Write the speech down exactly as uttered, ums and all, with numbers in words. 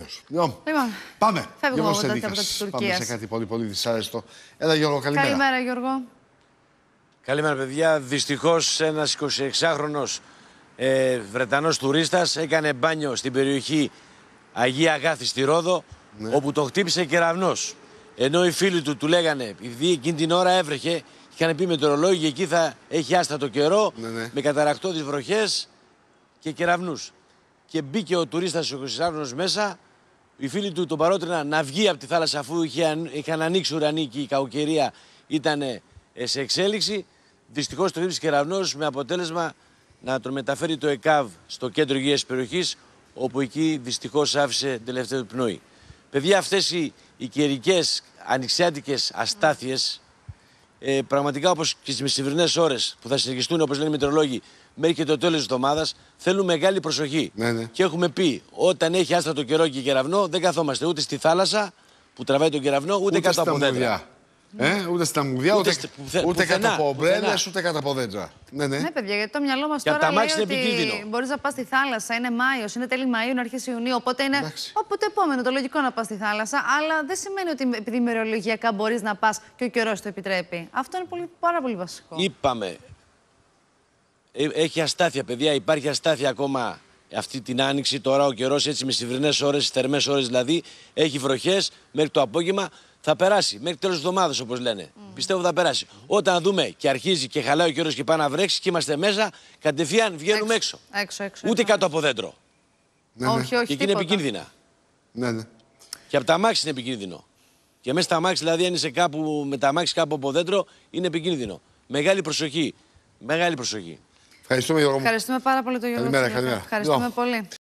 βεβαίως. Λοιπόν, πάμε. Φεύγω από τα της Τουρκίας. Πάμε σε κάτι πολύ πολύ δυσάρεστο. Έλα Γιώργο, καλημέρα. Καλημέρα Γιώργο. Καλημέρα παιδιά. Δυστυχώς ένας εικοσιεξάχρονος ε, Βρετανός τουρίστας έκανε μπάνιο στην περιοχή Αγία Αγάθη στη Ρόδο, ναι. όπου το χτύπησε κεραυνός. Ενώ οι φίλοι του του λέγανε, επειδή εκείνη την ώρα έβρεχε, είχαν πει μετεωρολόγοι εκεί θα έχει άστατο καιρό, ναι, ναι. με καταρακτώδεις βροχές και κεραυνούς. Και μπήκε ο τουρίστας ο εικοσιεξάχρονος μέσα, οι φίλοι του τον παρότριναν να βγει από τη θάλασσα αφού είχε, είχαν ανοίξει ουρανοί και η κακοκαιρία ήταν σε εξέλιξη. Δυστυχώς το χτύπησε κεραυνός με αποτέλεσμα να τον μεταφέρει το ΕΚΑΒ στο κέντρο υγείας της περιοχής, όπου εκεί δυστυχώς άφησε τελευταίο πνοή. Παιδιά, αυτές οι, οι καιρικές ανοιξιάτικες αστάθειες, ε, πραγματικά όπως και στις μεσημβρινές ώρες που θα συνεχιστούν, όπως λένε οι μετεωρολόγοι, μέχρι και το τέλος της εβδομάδας, θέλουν μεγάλη προσοχή. Ναι, ναι. Και έχουμε πει, όταν έχει άστατο καιρό και κεραυνό, δεν καθόμαστε ούτε στη θάλασσα που τραβάει τον κεραυνό, ούτε, ούτε κάτω από δέντρα. Ε, ούτε στα μουδιά, ούτε, ούτε, ούτε, ούτε κάτω από ομπρέλες, ούτε κάτω από δέντρα. Ναι, ναι. Ναι, παιδιά, γιατί το μυαλό μας τώρα λέει ότι μπορείς να πας στη θάλασσα, είναι Μάιος, είναι τέλη Μαΐου, είναι αρχές Ιουνίου, οπότε είναι εντάξει. Όποτε επόμενο, το λογικό να πας στη θάλασσα, αλλά δεν σημαίνει ότι επειδή ημερολογιακά μπορείς να πας και ο καιρός το επιτρέπει. Αυτό είναι πολύ, πάρα πολύ βασικό. Είπαμε, έχει αστάθεια, παιδιά, υπάρχει αστάθεια ακόμα αυτή την άνοιξη, τώρα ο καιρός έτσι με μεσημβρινές ώρες, θερμές ώρες δηλαδή, έχει βροχές μέχρι το απόγευμα. Θα περάσει μέχρι τέλος της εβδομάδας, όπως λένε. Mm. Πιστεύω θα περάσει. Όταν δούμε και αρχίζει και χαλάει ο καιρός και πάει να βρέξει και είμαστε μέσα, κατευθείαν βγαίνουμε έξω. έξω. έξω, έξω Ούτε έξω. κάτω από δέντρο. Ναι, ναι. Όχι, όχι. Και εκεί είναι επικίνδυνα. Ναι, ναι. Και από τα αμάξι είναι επικίνδυνο. Και μέσα στα αμάξι, δηλαδή, αν είσαι κάπου με τα αμάξι κάπου από δέντρο, είναι επικίνδυνο. Μεγάλη προσοχή. Μεγάλη προσοχή. Ευχαριστούμε, Γιώργο. Ευχαριστούμε πάρα πολύ τον Γιώργο. Καλημέρα, καλημέρα. Ευχαριστούμε πολύ.